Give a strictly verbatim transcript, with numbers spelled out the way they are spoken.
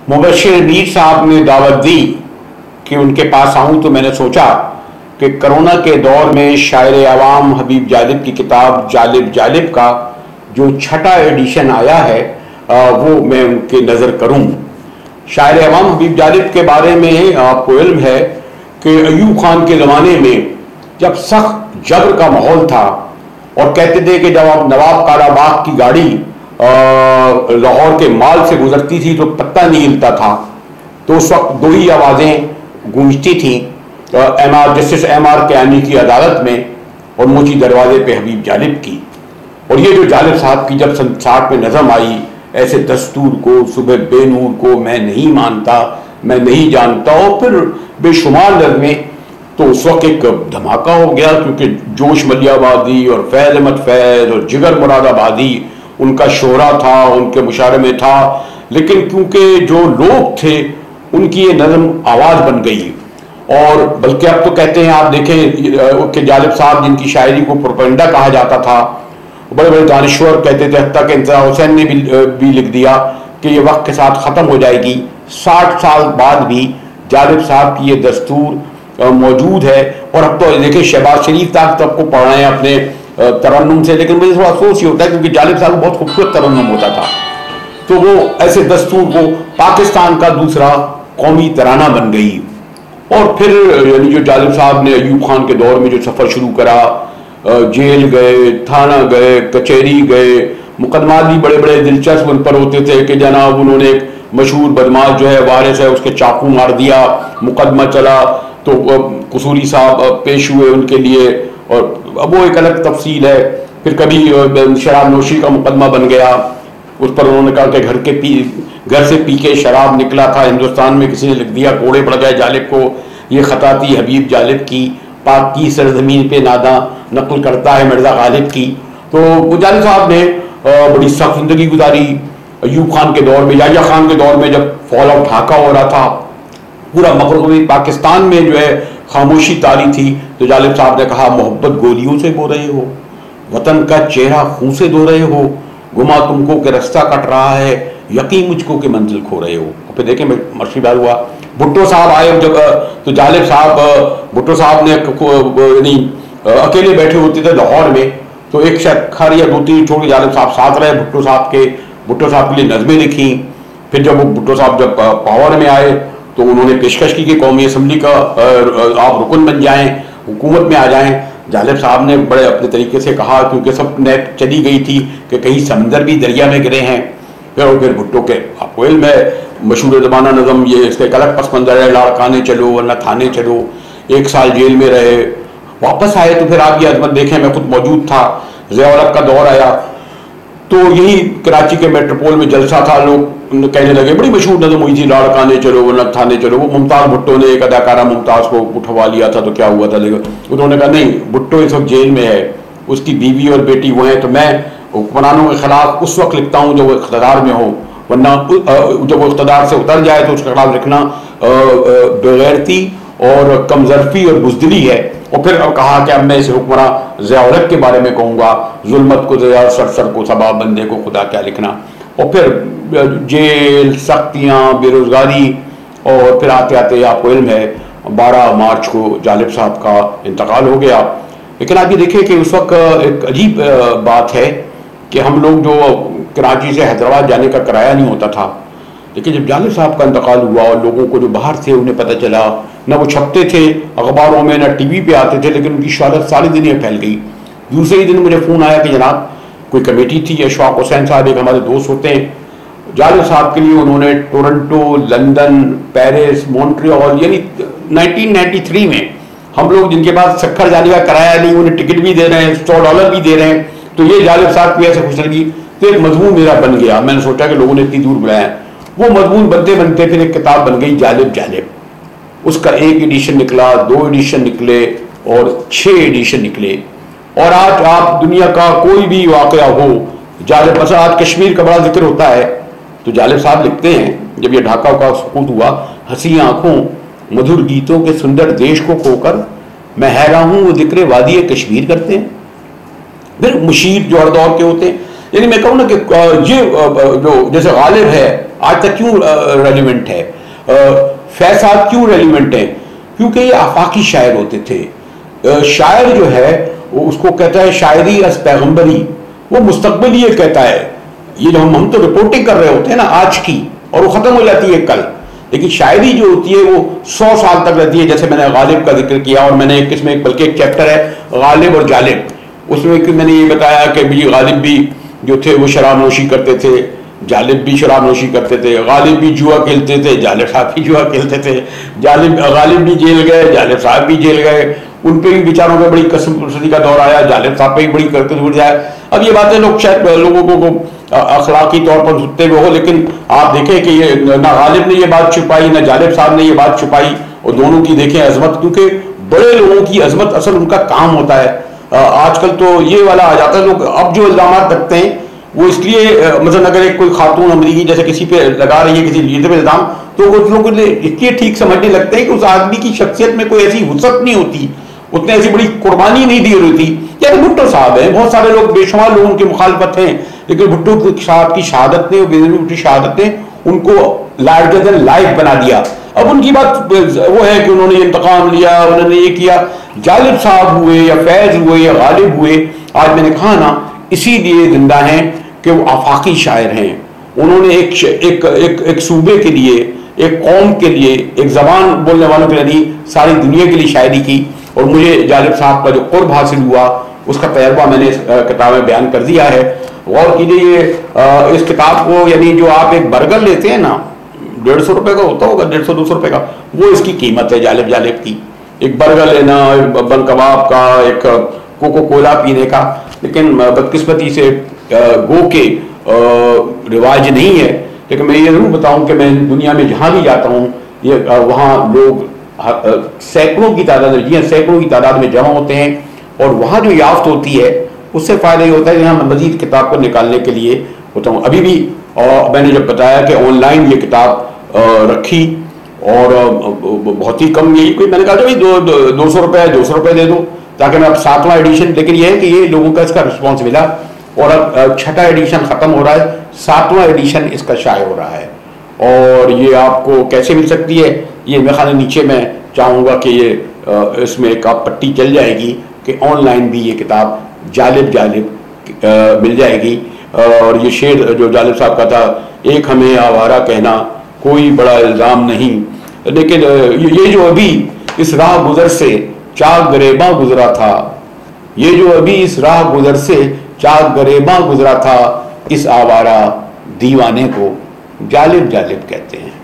मुबश्शिर मीर साहब ने दावत दी कि उनके पास आऊं, तो मैंने सोचा कि कोरोना के दौर में शायर आवाम हबीब जालिब की किताब जालिब जालिब का जो छठा एडिशन आया है वो मैं उनके नज़र करूं। शायर आवाम हबीब जालिब के बारे में आपको इल्म है कि अयूब खान के ज़माने में जब सख्त जबर का माहौल था और कहते थे कि जब आप नवाब कालाबाग की गाड़ी लाहौर के माल से गुजरती थी तो पत्ता नहीं हिलता था, तो उस वक्त दो ही आवाज़ें गूंजती थीं, M R justice M R Kayani की अदालत में और मोची दरवाजे पे हबीब जालिब की। और ये जो जालिब साहब की जब सन साठ में नज़म आई, ऐसे दस्तूर को सुबह बेनूर को मैं नहीं मानता, मैं नहीं जानता, और फिर बेशुमार नज़में, तो उस वक्त एक धमाका हो गया, क्योंकि जोश मलियाबादी और फैज़ अहमद फैज़ और जिगर मुरादाबादी उनका शोहरा था, उनके मुशारे में था, लेकिन क्योंकि जो लोग थे उनकी ये नज़म आवाज़ बन गई। और बल्कि अब तो कहते हैं, आप देखें कि जालिब साहब जिनकी शायरी को प्रोपेगेंडा कहा जाता था, बड़े बड़े दानिश्वर कहते थे, हत्ता कि इंतज़ार हुसैन ने भी, भी लिख दिया कि ये वक्त के साथ ख़त्म हो जाएगी। साठ साल बाद भी जालिब साहब की ये दस्तूर मौजूद है। और अब तो देखिए शहबाज शरीफ तक सबको पढ़ रहे हैं अपने तरन्नुम से, लेकिन मुझे थोड़ा अफसोस ही होता है क्योंकि जालिब साहब बहुत खूबसूरत तरन्नुम होता था, तो वो ऐसे दस्तूर को पाकिस्तान का दूसरा कौमी तराना बन गई। और फिर यानी जो जालिब साहब ने अयूब खान के दौर में जो सफ़र शुरू करा, जेल गए, थाना गए, कचहरी गए, मुकदमा भी बड़े बड़े दिलचस्प उन पर होते थे कि जनाब उन्होंने एक मशहूर बदमाश जो है वारिस है उसके चाकू मार दिया, मुकदमा चला तो कसूरी साहब पेश हुए उनके लिए, और अब वो एक अलग तफसील है। फिर कभी शराब नोशी का मुकदमा बन गया, उस पर उन्होंने कहा कि घर के पी घर से पी के शराब निकला था, हिंदुस्तान में किसी ने लिख दिया, कोड़े पड़ गए जालिब को, ये खता थी हबीब जालिब की, पाक की सरजमीन पे नादा नकल करता है मिर्ज़ा गालिब की। तो वो जालिब साहब ने बड़ी सख्त जिंदगी गुजारी। अयूब खान के दौर में, याहिया खान के दौर में जब फॉल ऑफ ढाका हो रहा था, पूरा मगरबी पाकिस्तान में जो है खामोशी तारी थी, तो जालिब साहब ने कहा मोहब्बत गोलियों से बो रहे हो, वतन का चेहरा खून से धो रहे हो, गुमा तुमको के रास्ता कट रहा है, यकीन मुझको के मंजिल खो रहे हो। और फिर देखें मर्शी बार हुआ, भुट्टो साहब आए जब, तो जालिब साहब भुट्टो साहब ने यानी अकेले बैठे होते थे लाहौर में, तो एक शखर या दो तीन छोड़ के जालिब साहब साथ रहे भुट्टो साहब के, भुट्टो साहब के लिए नज़में लिखी। फिर जब वो भुट्टो साहब जब पावर में आए तो उन्होंने पेशकश की कि कौमी असम्बली का आप रुकन बन जाएं, हुकूमत में आ जाएं। जालिब साहब ने बड़े अपने तरीके से कहा, क्योंकि सब नेट चली गई थी कि कहीं समंदर भी दरिया में गिरे हैं। फिर फिर भुट्टो के आपको इल्म है मशहूर ज़माना नज़म, ये इसका एक अलग पस मंजर है, लाड़काने चलो वरना थाने चलो, एक साल जेल में रहे, वापस आए तो फिर आप ये अजमत देखें, मैं खुद मौजूद था, ज़िया-उल-हक का दौर आया, तो यही कराची के मेट्रोपोल में जलसा था, लोग कहने लगे, बड़ी मशहूर नज़म हुई थी, लाड़काने चलो वरना थाने चलो। वो मुमताज़ भुट्टो ने एक अदाकारा मुमताज़ को उठवा लिया था, तो क्या हुआ था, लेकिन उन्होंने कहा नहीं, भुट्टो इस वक्त जेल में है, उसकी बीवी और बेटी वो हैं, तो मैं हुक्मरानों के खिलाफ उस वक्त लिखता हूँ जब वो इक़्तिदार में हो, वरना जब वो इक़्तिदार से उतर जाए तो उसके खिलाफ लिखना बेगैरती और कमजरफी और बुज़दिली है। और फिर कहा कि अब मैं इस हुक्मरान ज़िया-उल-हक के बारे में कहूँगा, जुल्मत को ज़िया, सरसर को सबा, बंदे को खुदा क्या लिखना। और फिर जेल, सख्तियाँ, बेरोज़गारी, और फिर आते आते आपको इल्म है बारह मार्च को जालिब साहब का इंतकाल हो गया। लेकिन आप ये देखिए कि उस वक्त एक अजीब बात है कि हम लोग जो कराची से हैदराबाद जाने का किराया नहीं होता था, लेकिन जब जालिब साहब का इंतकाल हुआ और लोगों को जो बाहर थे उन्हें पता चला, न वो छपते थे अखबारों में, न टीवी पे आते थे, लेकिन उनकी शहादत सारी दुनिया फैल गई। दूसरे ही दिन मुझे फ़ोन आया कि जनाब कोई कमेटी थी, अशफाक हुसैन साहब एक हमारे दोस्त होते हैं, जालिब साहब के लिए उन्होंने टोरंटो, लंदन, पेरिस, मॉन्ट्रियल, यानी नाइनटीन नाइन्टी थ्री में हम लोग जिनके पास शक्कर जाने का किराया नहीं, उन्हें टिकट भी दे रहे हैं, सौ डॉलर भी दे रहे हैं, तो ये जालिब साहब की ऐसे खुश लगी। तो एक मजमून मेरा बन गया, मैंने सोचा कि लोगों ने इतनी दूर बुलाया, वो मजमून बनते बनते फिर एक किताब बन गई जालिब जालिब। उसका एक एडिशन निकला, दो एडिशन निकले और छः एडिशन निकले। और आज आप दुनिया का कोई भी वाक़या हो, जालिब, मतलब आज कश्मीर का बड़ा जिक्र होता है तो जालिब साहब लिखते हैं, जब ये ढाका का सुकूत हुआ, हंसी आंखों मधुर गीतों के सुंदर देश को खोकर मैं हैरान हूँ वो जिक्र वादी कश्मीर करते हैं। फिर मुशीर जो हर दौर के होते हैं, यानी मैं कहूँ ना कि ये जो जैसे गालिब है, आज तक क्यों रेलिवेंट है? फैज साहब क्यों रेलिवेंट है? क्योंकि ये आफाकी शायर होते थे। शायर जो है उसको कहता है शायरी अस पैगंबरी, वो मुस्तकबिल ये कहता है। ये जो हम हम तो रिपोर्टिंग कर रहे होते हैं ना आज की, और वो खत्म हो जाती है कल, लेकिन शायरी जो होती है वो सौ साल तक रहती है। जैसे मैंने गालिब का जिक्र किया, और मैंने एक इसमें बल्कि एक चैप्टर है गालिब और जालिब, उसमें मैंने ये बताया कि भी गालिब भी जो थे वो शराब नोशी करते थे, जालिब भी शराब नोशी करते थे, गालिब भी जुआ खेलते थे, जालिब साहब भी जुआ खेलते थे, जालिब गालिब भी जेल गए, जालिब साहब भी जेल गए, उन पे भी बेचारों पे बड़ी कसम कुर्सी का दौर आया, जालिब साहब पे भी बड़ी करकस उड़ जाए। अब ये बातें लोग शायद लोगों को, को अखलाकी तौर पर सुनते हुए हो, लेकिन आप देखें कि ये ना गालिब ने ये बात छुपाई, ना जालिब साहब ने ये बात छुपाई, और दोनों की देखें अजमत, क्योंकि बड़े लोगों की अजमत असल उनका काम होता है। आजकल तो ये वाला आ जाता है, लोग अब जो इल्जाम रखते हैं वो इसलिए, मतलब अगर एक कोई खातून अमरीकी जैसे किसी पे लगा रही है, किसी लीडर पे इल्जाम, तो कुछ लोग इसलिए ठीक समझने लगते हैं कि उस आदमी की शख्सियत में कोई ऐसी वुसअत नहीं होती, उतने ऐसी बड़ी कुर्बानी नहीं दी होती। या तो भुट्टो साहब हैं, बहुत सारे लोग, बेशुमार लोग उनकी मुखालफत हैं, लेकिन भुट्टो साहब की शहादत ने, बेनज़ीर की शहादत ने उनको लार्जर देन लाइफ बना दिया। अब उनकी बात वो है कि उन्होंने इंतकाम लिया, उन्होंने ये किया। जालिब साहब हुए या फैज हुए या गालिब हुए, आज मैंने कहा ना, इसीलिए जिंदा हैं कि वो आफाकी शायर हैं। उन्होंने एक एक एक, एक सूबे के लिए, एक कौम के लिए, एक जबान बोलने वालों के लिए, सारी दुनिया के लिए शायरी की। और मुझे जालिब साहब का जो कुर्ब हासिल हुआ उसका तजर्बा मैंने इस किताब में बयान कर दिया है। गौर कीजिए, इस किताब को, यानी जो आप एक बर्गर लेते हैं ना, डेढ़ सौ रुपये का होता होगा, डेढ़ सौ दो सौ रुपये का, वो इसकी कीमत है जालिब जालिब की। एक बर्गर लेना, एक बन कबाब का, एक कोको कोला पीने का। लेकिन बदकिस्मती से गो के रिवाज नहीं है। लेकिन मैं ये जरूर बताऊं कि मैं दुनिया में जहां भी जाता हूं, ये वहां लोग सैकड़ों की तादाद में, जी सैकड़ों की तादाद में जमा होते हैं, और वहां जो याफ्त होती है उससे फायदा ये होता है कि हम मजीद किताब को निकालने के लिए होता हूँ। अभी भी और मैंने जब बताया कि ऑनलाइन ये किताब रखी, और बहुत ही कम, यही कोई, मैंने कहा भाई दो दो सौ रुपये दो सौ रुपये दे दो, ताकि मैं अब सातवां एडिशन, लेकिन यह है कि ये लोगों का इसका रिस्पॉन्स मिला, और अब छठा एडिशन ख़त्म हो रहा है, सातवां एडिशन इसका शाये हो रहा है। और ये आपको कैसे मिल सकती है, ये मेरे ख्याल नीचे मैं चाहूँगा कि ये इसमें एक आप पट्टी चल जाएगी कि ऑनलाइन भी ये किताब जालिब जालिब मिल जाएगी। और ये शेर जो जालिब साहब का था, एक हमें आवारा कहना कोई बड़ा इल्ज़ाम नहीं, लेकिन ये जो अभी इस राह गुजर से चाक गरेबा गुजरा था, ये जो अभी इस राह गुजर से चाक गरेबा गुजरा था, इस आवारा दीवाने को जालिब जालिब कहते हैं।